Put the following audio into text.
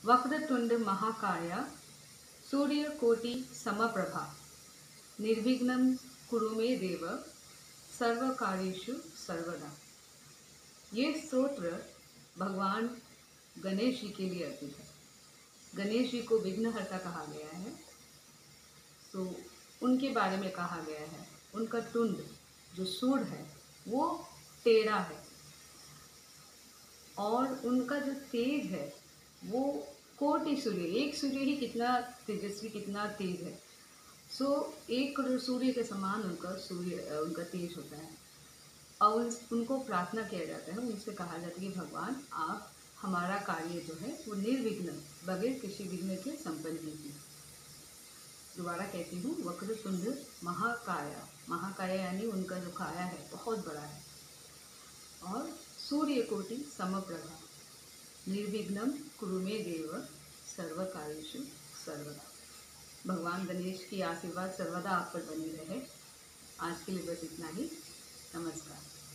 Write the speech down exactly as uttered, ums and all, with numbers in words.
वक्रतुंड महाकाया सूर्यकोटि समप्रभा निर्विघ्नं कुरु मे देव सर्वकार्येषु सर्वदा। ये स्तोत्र भगवान गणेश जी के लिए अर्पित है। गणेश जी को विघ्नहर्ता कहा गया है, तो उनके बारे में कहा गया है उनका टुंड जो सूंड है वो टेढ़ा है और उनका जो तेज है वो कोटि सूर्य, एक सूर्य ही कितना तेजस्वी, कितना तेज है। सो एक करोड़ सूर्य के समान उनका सूर्य उनका तेज होता है और उनको प्रार्थना किया जाता है, उनसे कहा जाता है कि भगवान आप हमारा कार्य जो है वो निर्विघ्न, बगैर किसी विघ्न के संपन्न कीजिए। दोबारा कहती हूँ, वक्रतुंड महाकाया, महाकाया यानी उनका जो काया है बहुत बड़ा है, और सूर्यकोटि समप्रभा निर्विघ्नं कुरु मे देव सर्वकार्येषु सर्वदा। भगवान गणेश की आशीर्वाद सर्वदा आप पर बनी रहे। आज के लिए बस इतना ही। नमस्कार।